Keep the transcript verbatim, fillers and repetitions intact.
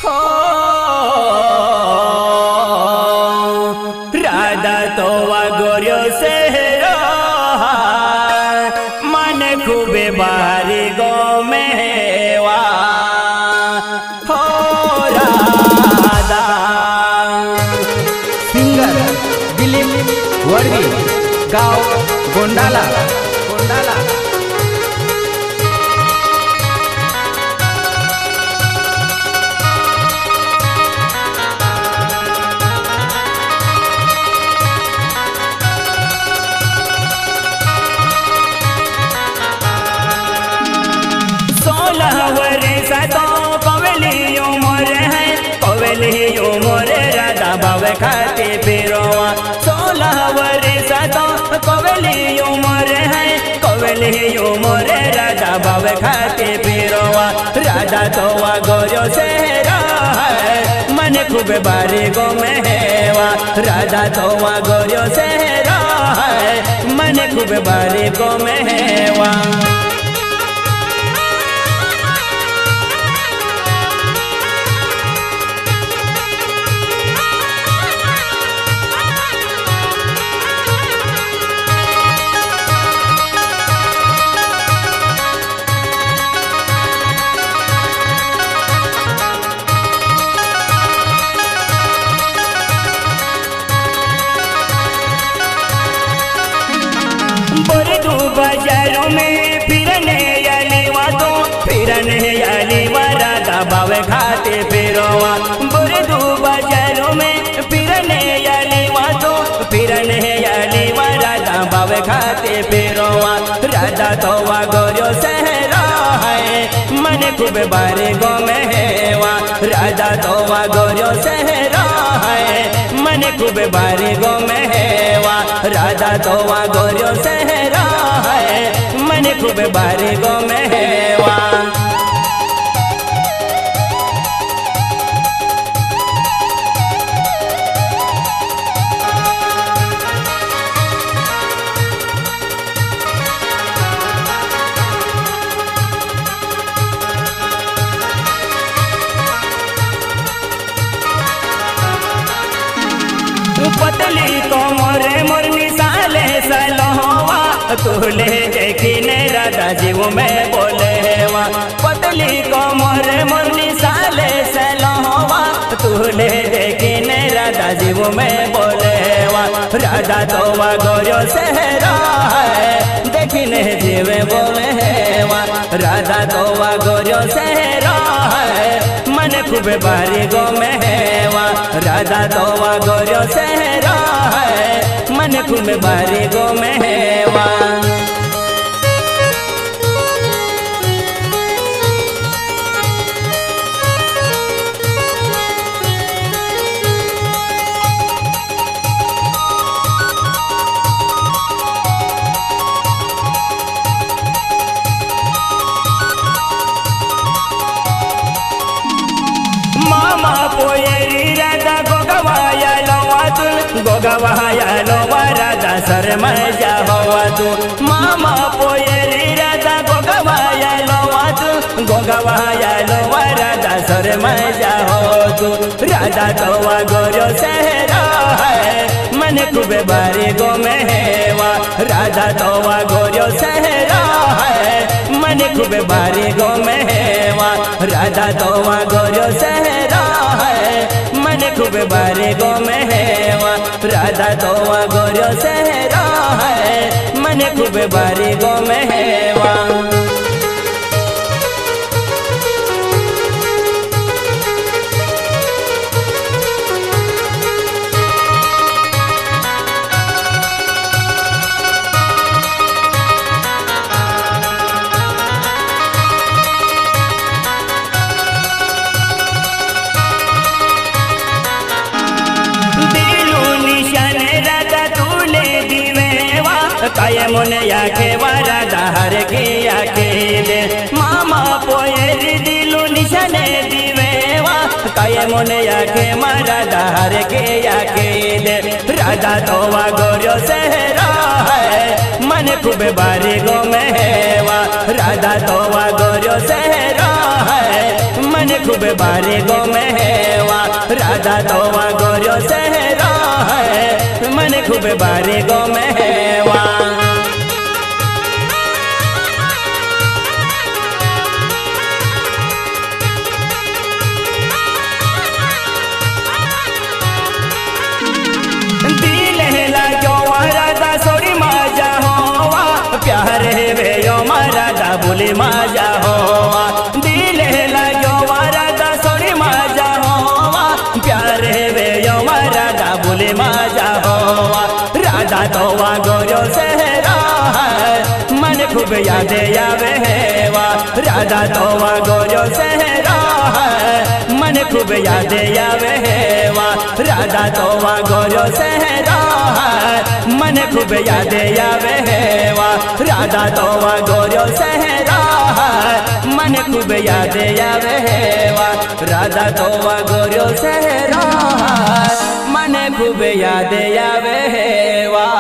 हो राधा तो वागोर्यो से मन खूबे बारी गो मेवा हो राधा। सिंगर दिलीप वडवी, गाव गोंडाला गोंडाला। सोलह वर्ष तो कवलियो मोरे है, कवलियो मोरे राधा बाबे खाते फिरोवा। सोलह वर्ष तो कवलियो मोरे है, कवलियो मोरे राधा बाबे खाते फिरोवा। राधा तो वागोर्यो से है मन खूब बारी गो मेवा। राधा तो वागोर्यो से है मन खूब बारी गो मेवा। बाजारों में फिरने याली वातो फिरने याली राधा बाबे खाते फिरोवा। बुरदू बाजारों में फिरने याली वातो फिरने याली राधा बाबे खाते फिरोवा। राधा तो वागोर्यो सहरा है मन खूब बारे गो मेवा। राधा तो वागोर्यो सहरा है मन खूब बारे गो मेवा। राधा तो वागोर्यो सहरा है मन खूब बारी गो मेवा। पतली को मोरे मोरनी साले सलोवा तुले देखिने राधा जीव में बोलेवा। पतली को मोरे मोरनी साले सलोवा तुले देखिने राधा जीव में बोलेवा। राधा तो वागोर्यो सहरा है देखिने जीव बोलेवा। राधा तो वागोर्यो सहरा है मन खूब बारी गो मेवा। राधा तो वागोर्यो सहरा है मन खूब बारी गो मेवा। मामा पोयरी राधा गोगवाया लोवा तू गोगवाया लोवा राधा सर मजा होवा तू। मामा पोयरी राधा गोगवाया लोवा तू गोगवाया लोवा राधा सर मजा हो तू। राधा तो वागोर्यो सहरा है मन खूब बारी गो मेवा। राधा तो वागोर्यो सहरा है मन खूब बारी गो मेवा। राधा तो वागोर्यो सहरा है मन खूब बारी गो मेवा। राधा तो वागोर्यो सहरा है मन खूब बारी गो मेवा। काय मोने याके राधा हर के याके दे। मामा पोयरी दिलु निशाने दिवेवा काय मोने याके राधा हर के याके दे। राधा तो वागोर्यो सहरा है मन खूब बारी गो मेवा। राधा तो वागोर्यो सहरा है मन मन खूब बारे गो मेवा राधा तोवा गोरियो सहरा है मन खूब बारे गो मेवा बोले माजा होवा दिल लगो राधा सोरी माजा होवा प्यार वे यो राधा बोले माजा होवा राधा तोवा गोरो सहरा मन खूब याद आवे हेवा राधा तोवा गोरो सहरा मन खूब याद आवे हेवा राधा तोवा गोरो सहरा मन खूब याद आवे हेवा राधा तोवा गोरो सहरा मन खूब याद आवे हेवा राधा तोवा गोरो सहरा मन खूब याद आवे हेवा।